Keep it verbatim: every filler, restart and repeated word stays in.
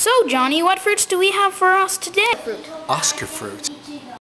So, Johnny, what fruits do we have for us today? Oscar fruit.